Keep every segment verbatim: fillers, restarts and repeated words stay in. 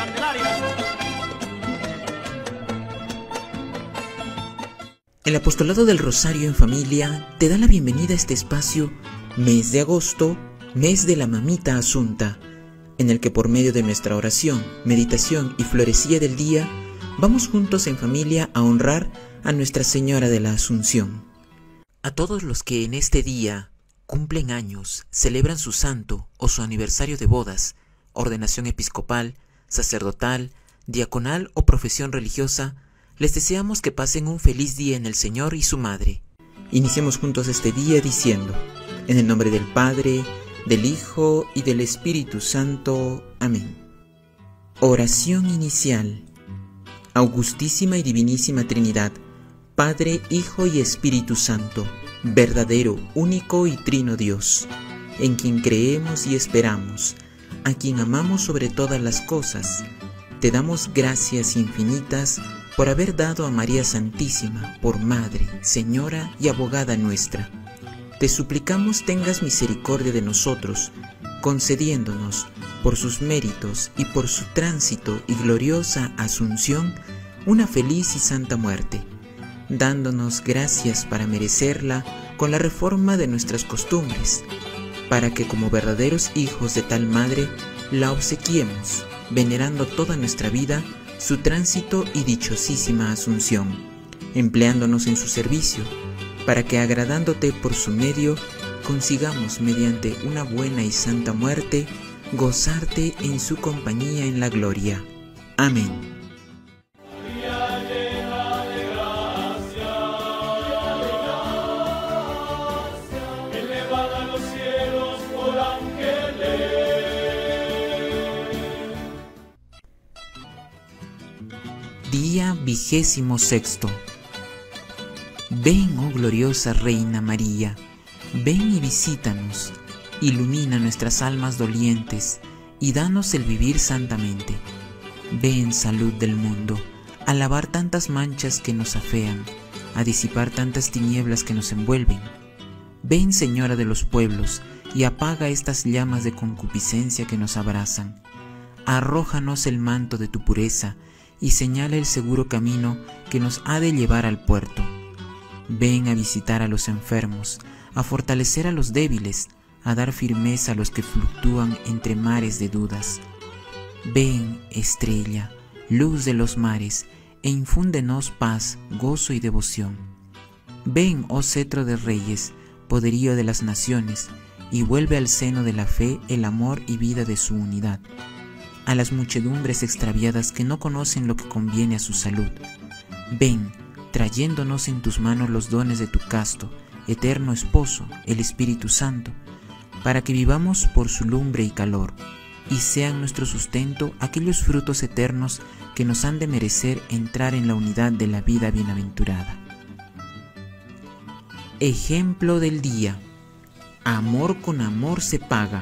Candelaria. El Apostolado del Rosario en Familia te da la bienvenida a este espacio, mes de agosto, mes de la Mamita Asunta, en el que por medio de nuestra oración, meditación y florecilla del día, vamos juntos en familia a honrar a Nuestra Señora de la Asunción. A todos los que en este día cumplen años, celebran su santo o su aniversario de bodas, ordenación episcopal, sacerdotal, diaconal o profesión religiosa, les deseamos que pasen un feliz día en el Señor y su Madre. Iniciemos juntos este día diciendo, en el nombre del Padre, del Hijo y del Espíritu Santo. Amén. Oración inicial. Augustísima y Divinísima Trinidad, Padre, Hijo y Espíritu Santo, verdadero, único y trino Dios, en quien creemos y esperamos, a quien amamos sobre todas las cosas, te damos gracias infinitas por haber dado a María Santísima por Madre, Señora y Abogada nuestra. Te suplicamos tengas misericordia de nosotros, concediéndonos, por sus méritos y por su tránsito y gloriosa asunción, una feliz y santa muerte, dándonos gracias para merecerla con la reforma de nuestras costumbres, para que como verdaderos hijos de tal Madre, la obsequiemos, venerando toda nuestra vida su tránsito y dichosísima asunción, empleándonos en su servicio, para que agradándote por su medio, consigamos mediante una buena y santa muerte, gozarte en su compañía en la gloria. Amén. Día vigésimo sexto. Ven, oh gloriosa Reina María, ven y visítanos, ilumina nuestras almas dolientes y danos el vivir santamente. Ven, salud del mundo, a lavar tantas manchas que nos afean, a disipar tantas tinieblas que nos envuelven. Ven, Señora de los pueblos, y apaga estas llamas de concupiscencia que nos abrazan. Arrójanos el manto de tu pureza y señala el seguro camino que nos ha de llevar al puerto. Ven a visitar a los enfermos, a fortalecer a los débiles, a dar firmeza a los que fluctúan entre mares de dudas. Ven, estrella, luz de los mares, e infúndenos paz, gozo y devoción. Ven, oh cetro de reyes, poderío de las naciones, y vuelve al seno de la fe el amor y vida de su unidad. A las muchedumbres extraviadas que no conocen lo que conviene a su salud. Ven, trayéndonos en tus manos los dones de tu casto, eterno esposo, el Espíritu Santo, para que vivamos por su lumbre y calor, y sean nuestro sustento aquellos frutos eternos que nos han de merecer entrar en la unidad de la vida bienaventurada. Ejemplo del día. Amor con amor se paga.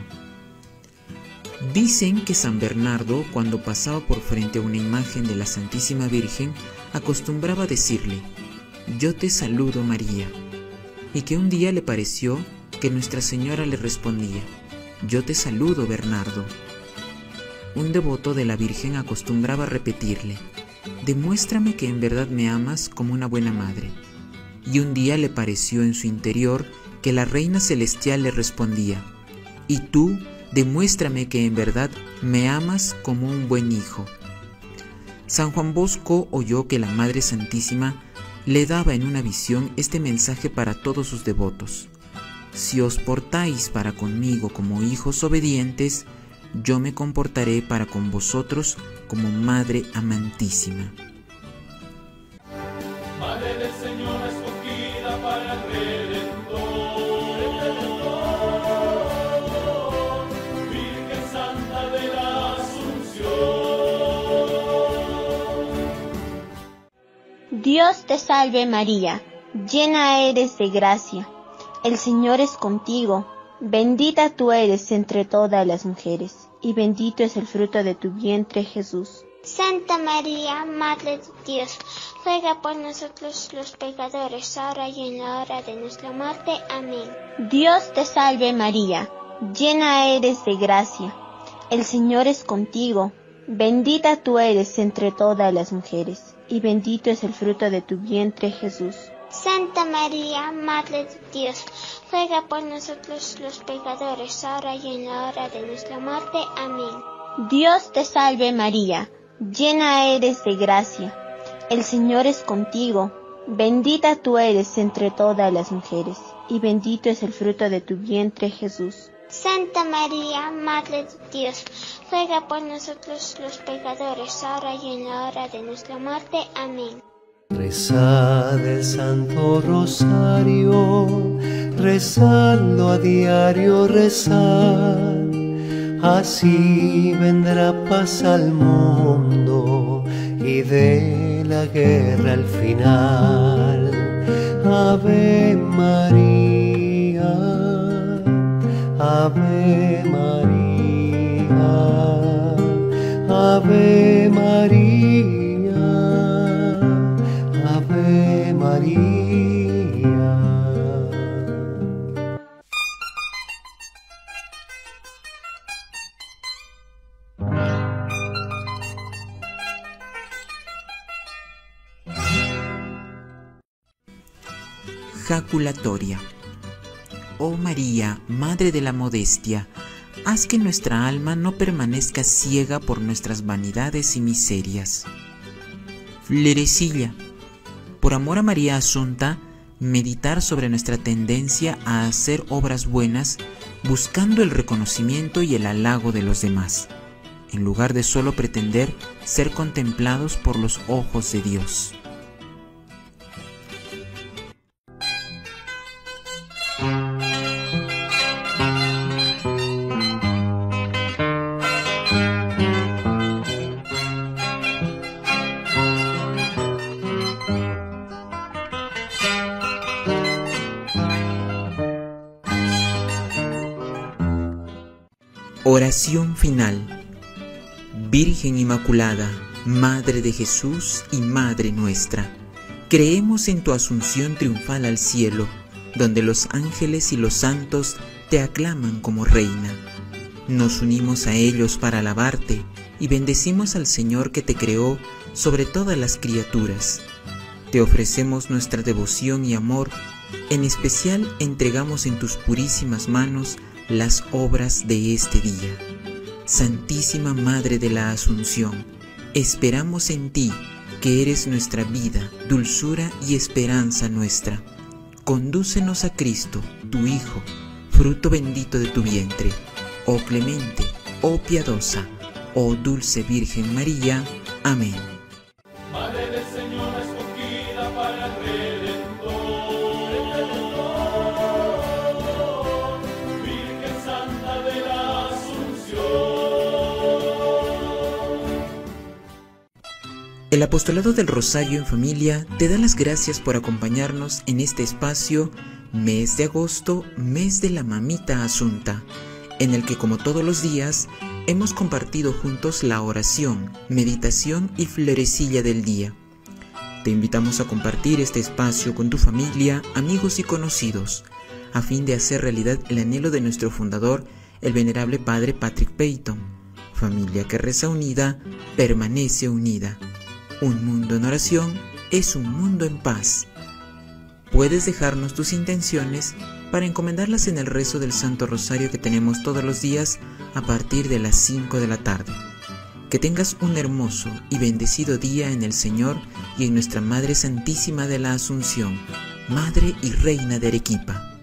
Dicen que San Bernardo, cuando pasaba por frente a una imagen de la Santísima Virgen, acostumbraba decirle, «Yo te saludo, María», y que un día le pareció que Nuestra Señora le respondía, «Yo te saludo, Bernardo». Un devoto de la Virgen acostumbraba repetirle, «Demuéstrame que en verdad me amas como una buena madre». Y un día le pareció en su interior que la Reina Celestial le respondía, «¿Y tú? Demuéstrame que en verdad me amas como un buen hijo». San Juan Bosco oyó que la Madre Santísima le daba en una visión este mensaje para todos sus devotos. Si os portáis para conmigo como hijos obedientes, yo me comportaré para con vosotros como Madre amantísima. Madre del Señor escogida para el Redentor. Dios te salve María, llena eres de gracia, el Señor es contigo, bendita tú eres entre todas las mujeres, y bendito es el fruto de tu vientre Jesús. Santa María, Madre de Dios, ruega por nosotros los pecadores, ahora y en la hora de nuestra muerte. Amén. Dios te salve María, llena eres de gracia, el Señor es contigo, Bendita tú eres entre todas las mujeres, y bendito es el fruto de tu vientre, Jesús. Santa María, Madre de Dios, ruega por nosotros los pecadores, ahora y en la hora de nuestra muerte. Amén. Dios te salve María, llena eres de gracia. El Señor es contigo. Bendita tú eres entre todas las mujeres, y bendito es el fruto de tu vientre, Jesús. Santa María, Madre de Dios, ruega por nosotros los pecadores, ahora y en la hora de nuestra muerte. Amén. Rezad el Santo Rosario, rezando a diario, rezad. Así vendrá paz al mundo y de la guerra al final. Ave María, Ave María, Ave María, Ave María. Jaculatoria. Oh María, Madre de la Modestia, haz que nuestra alma no permanezca ciega por nuestras vanidades y miserias. Flerecilla. Por amor a María Asunta, meditar sobre nuestra tendencia a hacer obras buenas, buscando el reconocimiento y el halago de los demás, en lugar de solo pretender ser contemplados por los ojos de Dios. Oración final. Virgen Inmaculada, Madre de Jesús y Madre nuestra, creemos en tu asunción triunfal al cielo, donde los ángeles y los santos te aclaman como Reina. Nos unimos a ellos para alabarte y bendecimos al Señor que te creó sobre todas las criaturas. Te ofrecemos nuestra devoción y amor, en especial entregamos en tus purísimas manos las obras de este día. Santísima Madre de la Asunción, esperamos en ti, que eres nuestra vida, dulzura y esperanza nuestra. Condúcenos a Cristo, tu Hijo, fruto bendito de tu vientre. Oh clemente, oh piadosa, oh dulce Virgen María. Amén. Madre del Señor escogida para el Redentor, Virgen Santa de la Asunción. El Apostolado del Rosario en Familia te da las gracias por acompañarnos en este espacio, mes de agosto, mes de la Mamita Asunta, en el que, como todos los días, hemos compartido juntos la oración, meditación y florecilla del día. Te invitamos a compartir este espacio con tu familia, amigos y conocidos, a fin de hacer realidad el anhelo de nuestro fundador, el venerable Padre Patrick Peyton. Familia que reza unida, permanece unida. Un mundo en oración es un mundo en paz. Puedes dejarnos tus intenciones para encomendarlas en el rezo del Santo Rosario que tenemos todos los días a partir de las cinco de la tarde. Que tengas un hermoso y bendecido día en el Señor y en nuestra Madre Santísima de la Asunción, Madre y Reina de Arequipa.